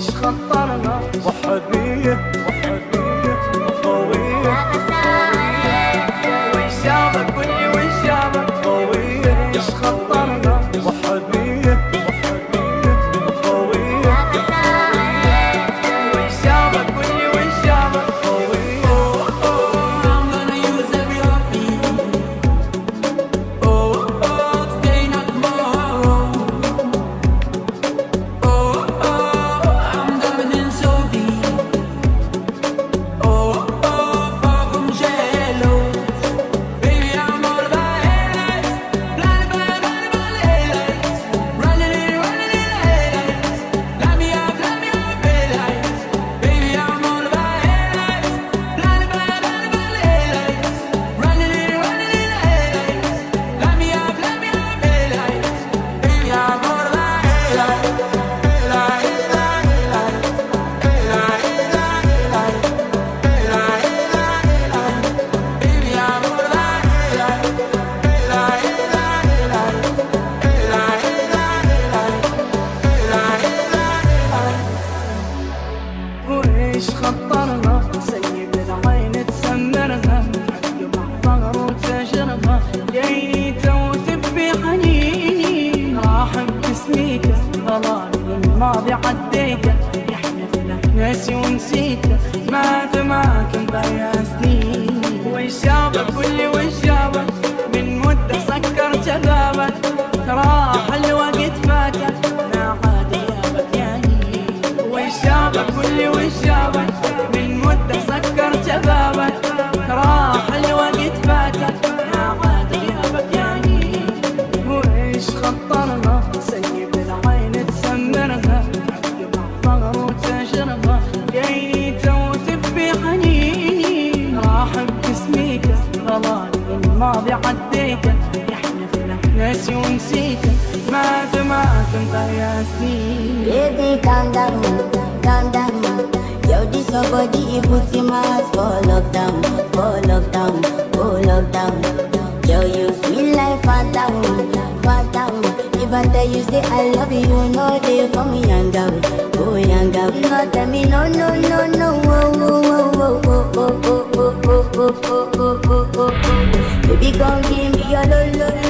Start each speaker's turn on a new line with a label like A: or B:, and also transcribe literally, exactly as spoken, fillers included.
A: وإيش خطرنا وحبيه وحبيه قوية وإيش جابك قولي وإيش جابك قوية إيش خطرنا وحبيه وحبيه قوية وإيش جابك قولي وإيش جابك قوية.
B: I'm gonna use every heartbeat. Oh, oh, today not tomorrow. Oh, oh, I'm diving in so deep. Oh, oh, far from shallows. Baby, I'm all about headlights. Blinded by, blinded by headlights. Running in, running in headlights. Light me up, light me up, headlights. Baby, I'm all about headlights. Blinded by, blinded by headlights. Running in, running in headlights. Light me up, light me up, headlights. Baby, I'm all about headlights. Headlight, headlight, headlight. Headlight, headlight, headlight. Headlight, headlight, headlight. Baby, I'm all about headlights. Headlight, headlight, headlight. Headlight, headlight, headlight. Headlight, headlight, headlight.
A: وإيش خطرنا سيب العين تسمرها عقب الظهر وتجرها جيت وتبي حنين راح بجسميته ظلالي الماضي عديته يحلف له ناسي ونسيته مات ما كنت يا سنين. وإيش جابك قولي وإيش جابك من مدة سكر شبابك راح الوقت فاتك ما عاد يابك يا نين. وإيش جابك قولي وإيش جابك من مدة سكر شبابك راح الوقت فاتك ما عاد يابك يا نين. وإيش خطرنا سيب العين تسمرها عقب الظهر وتجرها جيت وتبي حنين راح بجسميته ظلالي الماضي عديته يحلف له ناسي ونسيته مات ما كنت يا سنين.
C: Baby, calm down, calm down. Yo, this your body, it puts in my heart for lockdown, for lockdown, for lockdown. Yo, you feel like phantom, phantom. If I tell you say I love you, you know they for me young girl, oh young girl. No tell me no, no, no, no, oh, oh, oh, oh, oh, oh, oh, oh, oh, oh, oh, oh, oh, oh. Baby, come give me your lo, lo,